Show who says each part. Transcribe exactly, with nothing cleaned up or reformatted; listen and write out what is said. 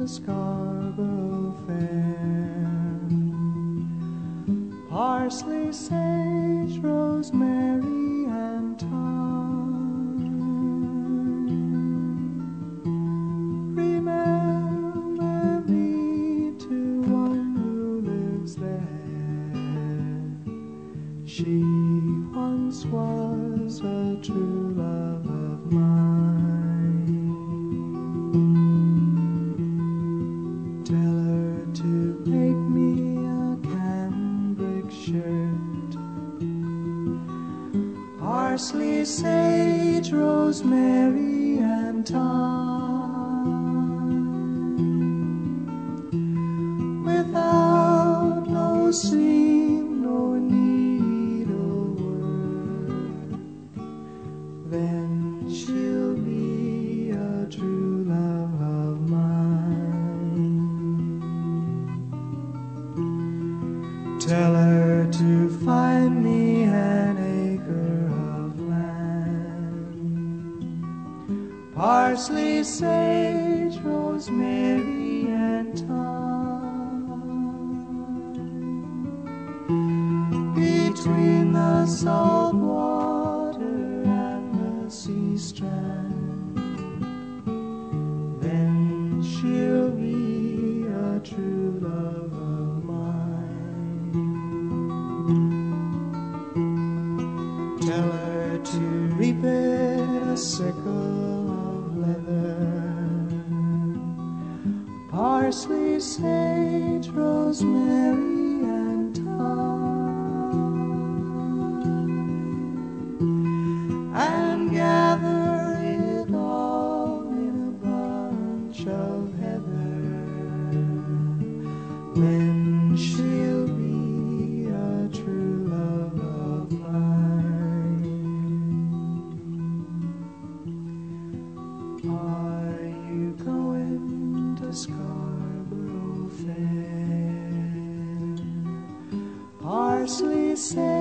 Speaker 1: Scarborough Fair. Parsley, sage, rosemary, and thyme. Remember me to one who lives there. She once was a true love of mine. Tell her to make me a cambric shirt. Parsley, sage, rosemary, and thyme. Without no seam nor needlework, then she'll be a true love of mine. Tell her to find me an acre of land. Parsley, sage, rosemary, and thyme. Between the salt water and the sea strand, then she'll be a true love of mine. Tell her to reap it a sickle of leather. Parsley, sage, rosemary, and thyme. And gather it all in a bunch of heather. Then she'll be a true love of mine. Are you going to Scarborough Fair? Parsley, sage,